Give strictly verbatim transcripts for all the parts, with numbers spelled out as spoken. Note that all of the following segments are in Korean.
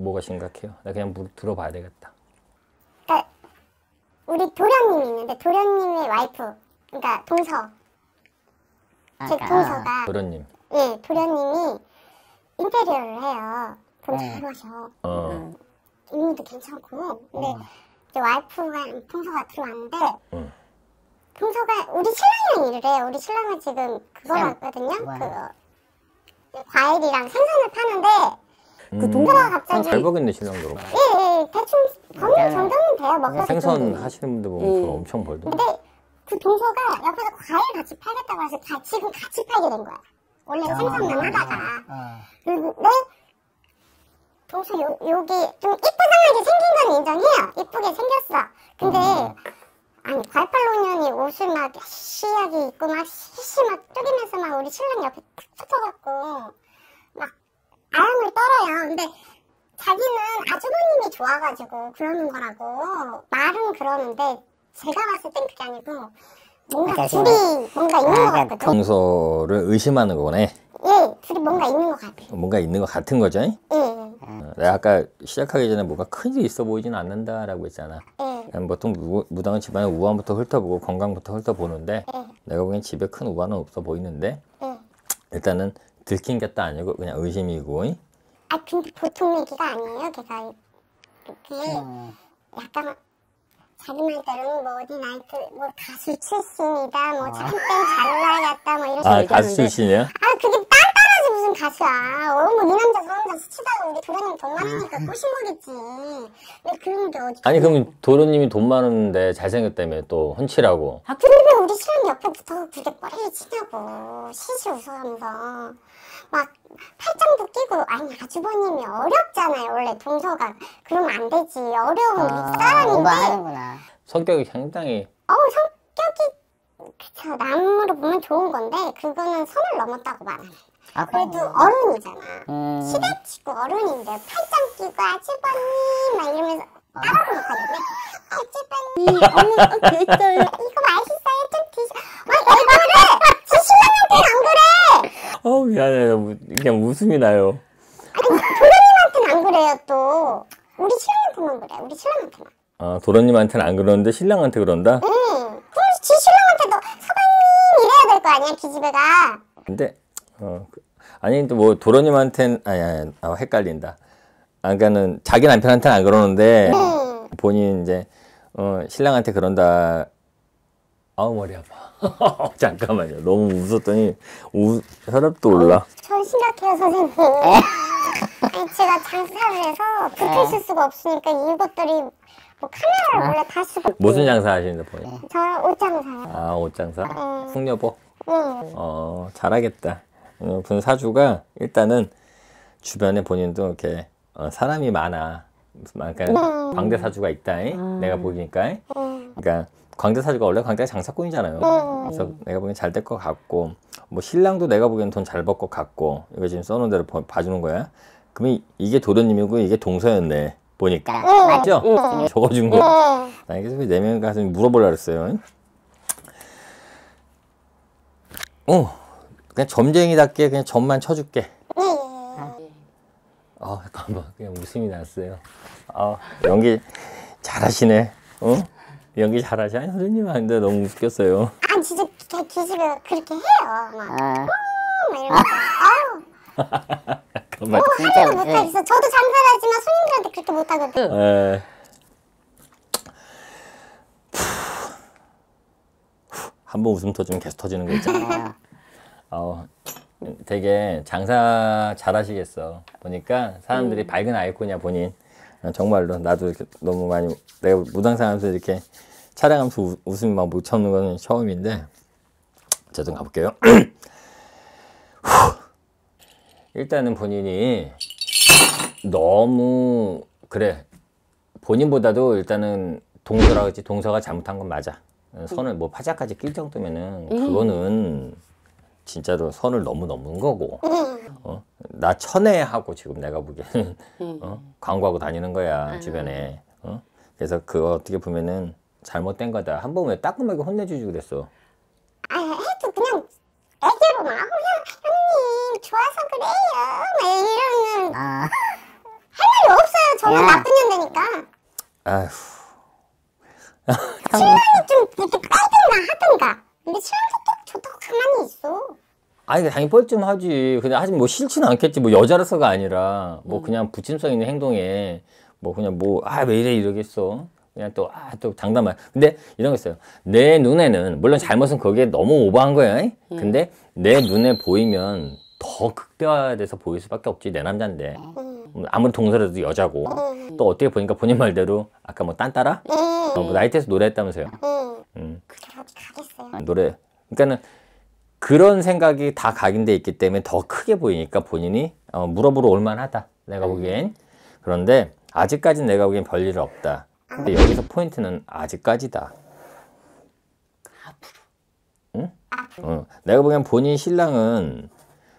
뭐가 심각해요? 나 그냥 물 들어봐야 되겠다. 그러니까 우리 도련님이 있는데 도련님의 와이프, 그러니까 동서. 제 아, 동서가. 도련님. 예, 도련님이 인테리어를 해요. 돈 잘 버셔. 어. 음. 인물도 괜찮고. 근데 어. 이제 와이프가 동서가 들어왔는데 응. 동서가 우리 신랑이랑 일을 해요. 우리 신랑은 지금 그거 쌤. 하거든요. 뭐야? 그 과일이랑 생선을 파는데 음. 그 동서가 갑자기 잘 먹겠네 신랑도. 예, 예, 대충 버는 정도는 돼요. 먹고 생선 하시는 분들 보면 음. 그거 엄청 벌던데. 근데 그 동서가 옆에서 과일 같이 팔겠다고 해서 다 지금 같이 팔게 된 거야. 원래는 생선만 하다가. 어. 근데 동서 요, 요게 좀 이쁘장하게 생긴 건 인정해요. 이쁘게 생겼어. 근데 아니 과일팔로년이 옷을 막 시하게 입고 막 시시 막 쪼개면서 막 우리 신랑 옆에 탁 붙어갖고 막 아랑을 떨어요. 근데 자기는 아주버님이 좋아가지고 그러는 거라고 말은 그러는데 제가 봤을 땐 그게 아니고 뭔가 둘이 뭔가 있는 것 같거든. 동서를 의심하는 거네. 예, 둘이 뭔가 있는 것 같아. 뭔가 있는 것 같은 거죠? 예, 어, 내가 아까 시작하기 전에 뭔가 큰일이 있어 보이지는 않는다라고 했잖아. 예, 난 보통 무, 무당은 집안의 우환부터 훑어보고 건강부터 훑어보는데 예, 내가 보기엔 집에 큰 우환은 없어 보이는데 예. 일단은 들킨 것도 아니고 그냥 의심이고. 아 근데 보통 얘기가 아니에요. 걔가 그게 약간 자기 말대로는 뭐 어디 나이트 뭐 가수 출신이다 뭐 참땡 잘 나갔다 뭐 이런 아 식으로 가수 출신이야? 아 그게 딴따라지 무슨 가수야. 어머 이 남자 저 남자 스치다가 우리 도련님 돈 많으니까 꼬신 거겠지. 왜 그런 게 어디 아니 그럼 도련님이 돈 많은데 잘생겼다며 또 훔치라고. 아 근데 왜 우리 신랑 옆에 붙어서 그게 뻘리를 치냐고 시시 웃어가면서 막 팔짱도 끼고 아니 아주버님이 어렵잖아요. 원래 동서가 그러면 안 되지. 어려운 아, 윗사람인데 오버하는구나. 성격이 상당히 어우 성격이 그쵸 남으로 보면 좋은 건데 그거는 선을 넘었다고 말하네. 아, 그래도 그래도 어른이잖아. 음. 시대치고 어른인데 팔짱 끼고 아주버님 막 이러면서 따라도 못하겠네. 아주버님 어머 됐어요. 이거 맛있어요. 좀 드셔. 막 이거를 지 신랑한테는 안 그래. 어 미안해요. 그냥 웃음이 나요. 아니 도련님한테는 안 그래요 또. 우리 신랑한테만 그래. 우리 신랑한테만. 아 도련님한테는 안 그러는데 신랑한테 그런다? 응. 그럼 지 신랑한테도 사장님 이래야 될 거 아니야 기집애가. 근데 어 그- 아니 또 뭐 도련님한테는 아니 아니 아, 헷갈린다. 아 그러니까는 자기 남편한테는 안 그러는데 응. 본인 이제 어 신랑한테 그런다. 아우 머리 아파. 잠깐만요. 너무 웃었더니 우, 혈압도 올라. 전 심각해요 선생님. 아니 제가 장사를 해서 붙어 있을 수가 없으니까 이것들이 뭐 카메라를 원래 다 쓰고. 무슨 장사 하시는데 본인? 저 옷장사요. 아 옷장사? 응. 풍녀복? 응. 어 잘하겠다. 어, 본 사주가 일단은 주변에 본인도 이렇게 어, 사람이 많아. 무슨 말 그러니까 광대 사주가 있다. 잉? 내가 보기니까. 잉? 응. 그러니까 광대 사주가 원래 광대가 장사꾼이잖아요. 응. 그래서 내가 보기엔 잘 될 것 같고 뭐 신랑도 내가 보기엔 돈 잘 벌 것 같고 이거 지금 써놓은 대로 봐- 봐주는 거야. 그러면 이- 이게 도련님이고 이게 동서였네. 보니까 맞죠? 적어준 거. 응. 나 이게 네 명 가서 물어보려고 그랬어요. 잉? 어 그냥 점쟁이답게 그냥 점만 쳐줄게. 예, 예. 아 잠깐만 그냥 웃음이 났어요. 아 연기 잘하시네. 어 연기 잘하시. 아니 선생님 근데 너무 웃겼어요. 아 진짜 걔 기집애가 그렇게 해요. 막. 아, 막 이러면서. 아우. 잠깐만. 진짜 하지도 못하겠어. 저도 장사를 하지만 손님들한테 그렇게 못하거든. 에. 한 번 웃음 터지면 계속 터지는 거 있잖아. 어, 되게 장사 잘하시겠어. 보니까 사람들이 밝은 아이콘이야 본인. 어, 정말로 나도 이렇게 너무 많이 내가 무당사하면서 이렇게 촬영하면서 우, 웃음이 막 못 참는 건 처음인데 어쨌든 가볼게요. 일단은 본인이 너무 그래 본인보다도 일단은 동서라 그지 동서가 잘못한 건 맞아. 선을 뭐 파자까지 낄 정도면은 그거는 진짜로 선을 너무 넘은 거고. 어? 나 천애하고 지금 내가 보기에는 어? 광고하고 다니는 거야 주변에. 어? 그래서 그거 어떻게 보면은 잘못된 거다. 한 번 왜 따끔하게 혼내주지 그랬어. 아 해도 그냥 애교로 막 그냥 형님 좋아서 그래요. 막 이러면 아, 할 말이 없어요 저는 나쁜 년 되니까. 아휴. 신랑이 좀 이렇게 깔든가 하든가. 근데 신랑도 또 좋다고 가만히 있어. 아니 당연히 뻘쭘하지. 근데 하지만 뭐 싫지는 않겠지. 뭐 여자라서가 아니라 뭐 그냥 부침성 있는 행동에 뭐 그냥 뭐 아 왜 이래 이러겠어. 그냥 또 아 또 장담만. 근데 이런 거 있어요. 내 눈에는 물론 잘못은 거기에 너무 오버한 거야. 근데 내 눈에 보이면 더 극대화돼서 보일 수밖에 없지. 내 남자인데 아무리 동서라도 여자고 또 어떻게 보니까 본인 말대로 아까 뭐 딴따라 어, 뭐 나이트에서 노래했다면서요. 음. 그래 어디 가겠어요. 노래. 그러니까는 그런 생각이 다 각인돼 있기 때문에 더 크게 보이니까 본인이 어, 물어보러 올만하다. 내가 보기엔. 그런데 아직까지는 내가 보기엔 별일 없다. 근데 여기서 포인트는 아직까지다. 응? 어, 내가 보기엔 본인 신랑은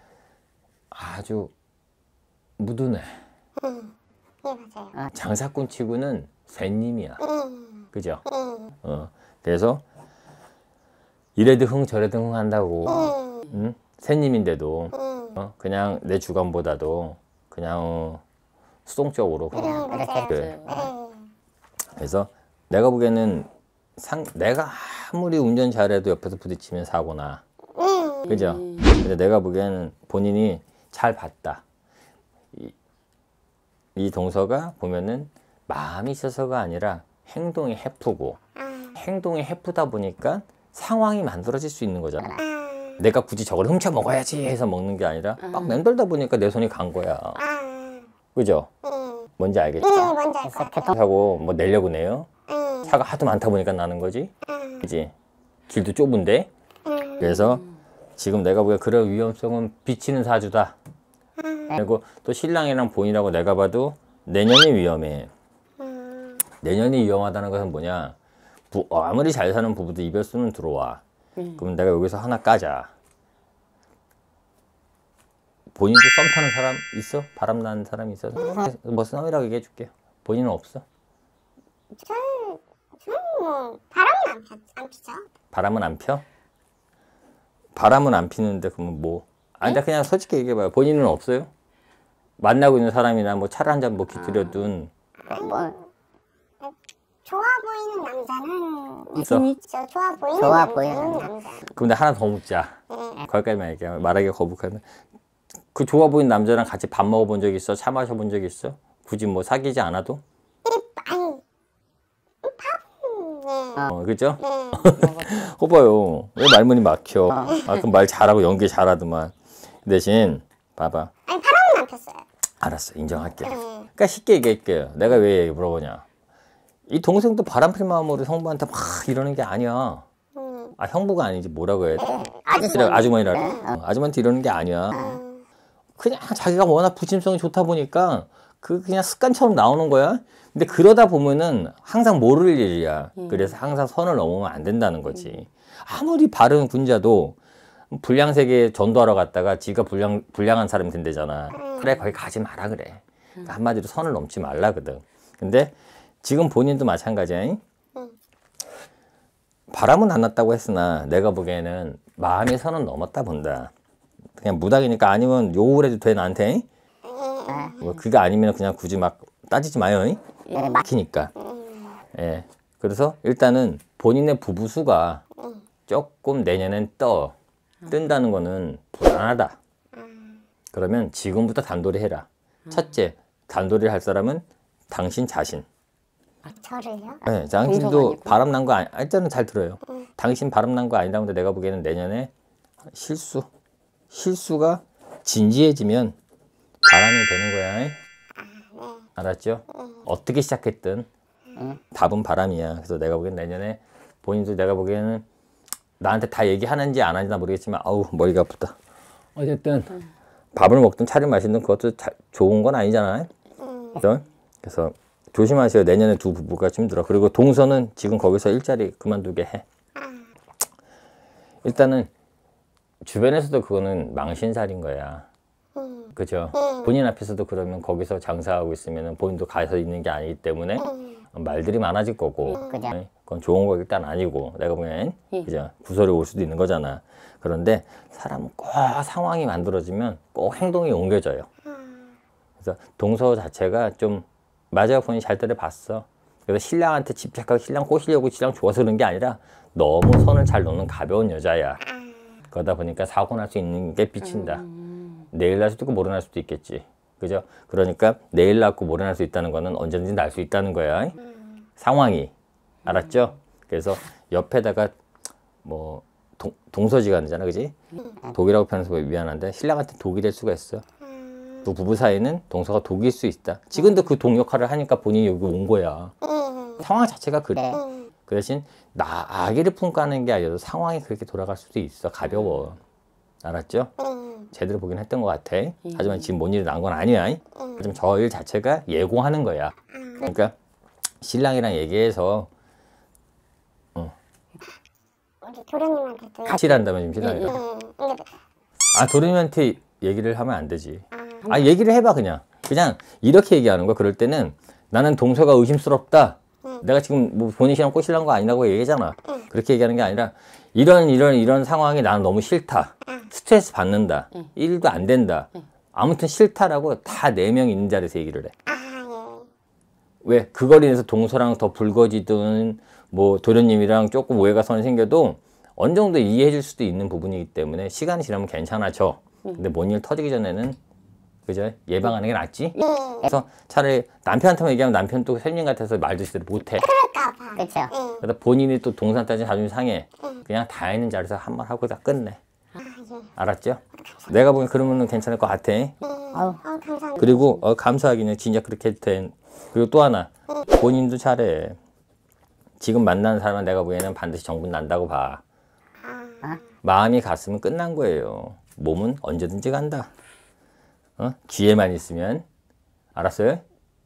아주 무드네. 응. 예 맞아요. 장사꾼 치고는 쇠님이야. 응. 그죠? 응. 어, 그래서 이래도 흥 저래도 흥 한다고. 응. 응? 쇠님인데도 응. 어? 그냥 내 주관보다도 그냥 어, 수동적으로 그냥 응 맞아요. 그래. 응. 그래서 내가 보기에는 상, 내가 아무리 운전 잘해도 옆에서 부딪히면 사고나. 응. 그죠? 근데 내가 보기에는 본인이 잘 봤다. 이, 이 동서가 보면은 마음이 있어서가 아니라 행동이 해프고 아. 행동이 해프다 보니까 상황이 만들어질 수 있는 거잖아. 아. 내가 굳이 저걸 훔쳐 먹어야지 해서 먹는 게 아니라 막 맴돌다 보니까 내 손이 간 거야. 아. 그죠? 응. 뭔지 알겠죠? 응 뭔지 알 것 같아. 사고 뭐 내려고 내요. 응. 차가 하도 많다 보니까 나는 거지. 응. 그지? 길도 좁은데. 응. 그래서 지금 내가 보기에 그럴 위험성은 비치는 사주다. 응. 그리고 또 신랑이랑 본인하고 내가 봐도 내년이 위험해. 응. 내년이 위험하다는 것은 뭐냐? 부, 어, 아무리 잘 사는 부부도 이별수는 들어와. 그럼 내가 여기서 하나 까자. 본인도 썸 타는 사람 있어? 바람 나는 사람 있어? 뭐 썸이라고 얘기해 줄게. 본인은 없어? 저는 저는 뭐 바람은 안, 피, 안 피죠. 바람은 안 펴? 바람은 안 피는데 그러면 뭐? 아니 나 그냥 솔직히 얘기해봐요. 본인은 없어요? 만나고 있는 사람이나 뭐 차를 한 잔 뭐 기다려둔 뭐 좋아 보이는 남자는 있어? 저 좋아 보이는 좋아 남자는 보이는 남자. 그럼 내가 하나 더 묻자. 거기까지만 얘기하면 말하기가 거북하면 그 좋아 보이는 남자랑 같이 밥 먹어본 적 있어? 차 마셔본 적 있어? 굳이 뭐 사귀지 않아도? 아니 밥. 어, 그죠? 네. 호봐요. 왜 말문이 막혀? 아, 그럼 말 잘하고 연기 잘하더만. 대신 봐봐. 아니 바람은 안 폈어요. 알았어, 인정할게. 네. 그러니까 쉽게 얘기할게요. 내가 왜 물어보냐? 이 동생도 바람필 마음으로 형부한테 막 이러는 게 아니야. 음. 아 형부가 아니지 뭐라고 해야 돼? 아저씨 아주머니라. 어, 아주머니한테 이러는 게 아니야. 그냥 자기가 워낙 부침성이 좋다 보니까 그 그냥 습관처럼 나오는 거야. 근데 그러다 보면은 항상 모를 일이야. 그래서 항상 선을 넘으면 안 된다는 거지. 아무리 바른 군자도 불량 세계에 전도하러 갔다가 지가 불량 불량한 사람이 된대잖아. 그래 거기 가지 마라 그래. 그러니까 한마디로 선을 넘지 말라거든. 근데 지금 본인도 마찬가지야. 바람은 안 났다고 했으나 내가 보기에는 마음의 선은 넘었다 본다. 그냥 무닥이니까 아니면 욕을 해도 돼 나한테. 뭐 그게 아니면 그냥 굳이 막 따지지 마요. 막히니까. 예. 그래서 일단은 본인의 부부수가 조금 내년엔 떠 뜬다는 거는 불안하다. 그러면 지금부터 단돌이 해라. 첫째, 단돌이를 할 사람은 당신 자신. 저를요? 네, 당신도 바람 난 거 아니, 일단은 잘 들어요. 당신 바람 난 거 아니라고 근데 내가 보기에는 내년에 실수. 실수가 진지해지면 바람이 되는 거야. 알았죠? 어떻게 시작했든 답은 바람이야. 그래서 내가 보기엔 내년에 본인도 내가 보기에는 나한테 다 얘기하는지 안 하는지 모르겠지만 아우 머리가 아프다. 어쨌든 밥을 먹든 차를 마시든 그것도 자, 좋은 건 아니잖아요. 그래서, 그래서 조심하세요. 내년에 두 부부가 힘들어. 그리고 동서는 지금 거기서 일자리 그만두게 해. 일단은 주변에서도 그거는 망신살인 거야. 음. 그죠? 본인 앞에서도 그러면 거기서 장사하고 있으면 본인도 가서 있는 게 아니기 때문에 말들이 많아질 거고. 그죠. 네? 그건 좋은 거 일단 아니고 내가 보면 그죠? 구설이 올 수도 있는 거잖아. 그런데 사람은 꼭 상황이 만들어지면 꼭 행동이 옮겨져요. 그래서 동서 자체가 좀 맞아, 본인이 잘 때려봤어. 그래서 신랑한테 집착하고 신랑 꼬시려고 신랑 좋아서 그런 게 아니라 너무 선을 잘 놓는 가벼운 여자야. 그러다 보니까 사고 날 수 있는 게 비친다. 음. 내일 날 수도 있고 모레 날 수도 있겠지. 그죠? 그러니까 내일 낳고 모레 날 수 있다는 거는 언제든지 날 수 있다는 거야. 상황이. 알았죠? 그래서 옆에다가 뭐 동, 동서지간이잖아, 그지? 독이라고 표현해서 미안한데 신랑한테 독이 될 수가 있어. 또 부부 사이는 동서가 독일 수 있다. 지금도 그 독 역할을 하니까 본인이 여기 온 거야. 상황 자체가 그래. 그 대신 나 아기를 품고 하는 게 아니라 상황이 그렇게 돌아갈 수도 있어. 가벼워. 알았죠? 제대로 보긴 했던 것 같아. 하지만 지금 뭔 일이 난 건 아니야. 하지만 저 일 자체가 예고하는 거야. 그러니까 신랑이랑 얘기해서 우리 도련님한테도 같이 일한다면 지금 신랑이랑. 응, 근데 아, 도련님한테 얘기를 하면 안 되지. 아, 얘기를 해봐, 그냥. 그냥 이렇게 얘기하는 거야. 그럴 때는 나는 동서가 의심스럽다. 내가 지금 뭐 본인 신랑 꼬실란 거 아니라고 얘기하잖아. 그렇게 얘기하는 게 아니라 이런 이런 이런 상황이 나는 너무 싫다. 스트레스 받는다. 일도 안 된다. 아무튼 싫다라고 다 네 명 있는 자리에서 얘기를 해. 아, 예. 왜? 그걸 인해서 동서랑 더 붉어지든 뭐 도련님이랑 조금 오해가 선 생겨도 어느 정도 이해해 줄 수도 있는 부분이기 때문에 시간이 지나면 괜찮아져. 근데 뭔 일 터지기 전에는 그죠? 예방하는 게 낫지? 그래서 차라리 남편한테만 얘기하면 남편 또 선생님 같아서 말도 제대로 못해. 그럴까봐. 그렇죠. 그래서 본인이 또 동산 따지 자존심 상해. 그냥 다 있는 자리에서 한 말 하고 다 끝내. 아, 예. 알았죠? 내가 보기엔 그러면 괜찮을 것 같아. 네. 어, 감사합니다. 그리고 어, 감사하기는 진짜 그렇게 해도 돼. 그리고 또 하나 본인도 잘해. 지금 만나는 사람은 내가 보기에는 반드시 정분 난다고 봐. 마음이 갔으면 끝난 거예요. 몸은 언제든지 간다. 어? 기회만 있으면. 알았어요?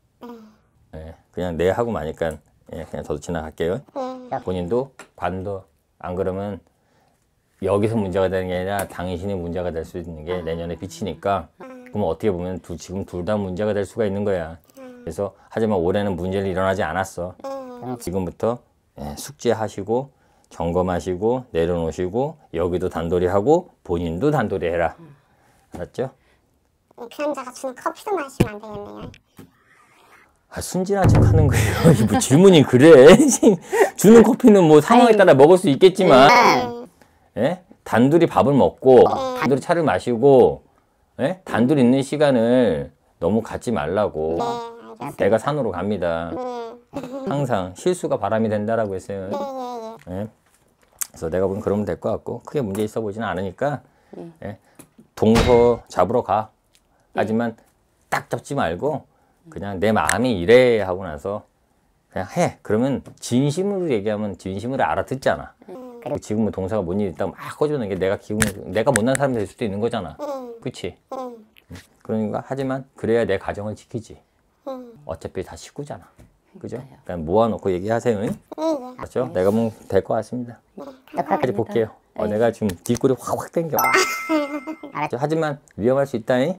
네. 그냥 네 하고 마니까 예, 그냥 저도 지나갈게요. 본인도 관도 안 그러면 여기서 문제가 되는 게 아니라 당신이 문제가 될 수 있는 게 내년에 빚이니까. 그러면 어떻게 보면 두, 지금 둘 다 문제가 될 수가 있는 거야. 그래서 하지만 올해는 문제는 일어나지 않았어. 지금부터 예, 숙제하시고 점검하시고 내려놓으시고 여기도 단돌이 하고 본인도 단돌이 해라. 알았죠? 그 남자가 주는 커피도 마시면 안 되겠네요. 아, 순진한 척 하는 거예요. 뭐 질문이 그래. 주는 커피는 뭐 상황에 따라 먹을 수 있겠지만 예? 단둘이 밥을 먹고 단둘이 차를 마시고 예? 단둘이 있는 시간을 너무 갖지 말라고. 내가 산으로 갑니다. 항상 실수가 바람이 된다라고 했어요. 예? 그래서 내가 보면 그러면 될 것 같고 크게 문제 있어 보지는 않으니까 예? 동서 잡으러 가. 하지만 딱 잡지 말고 그냥 내 마음이 이래 하고 나서 그냥 해. 그러면 진심으로 얘기하면 진심으로 알아듣잖아. 그리고 지금 뭐 동서가 뭔 일 있다고 막 꺼주는 게 내가 기분 내가 못난 사람이 될 수도 있는 거잖아. 그치? 그러니까 하지만 그래야 내 가정을 지키지. 어차피 다 식구잖아. 그죠? 그러니까 모아놓고 얘기하세요. 응? 그렇죠? 내가 보면 될 것 같습니다. 끝까지 볼게요. 어, 내가 지금 뒷골이 확확 땡겨. 알았죠? 하지만 위험할 수 있다잉.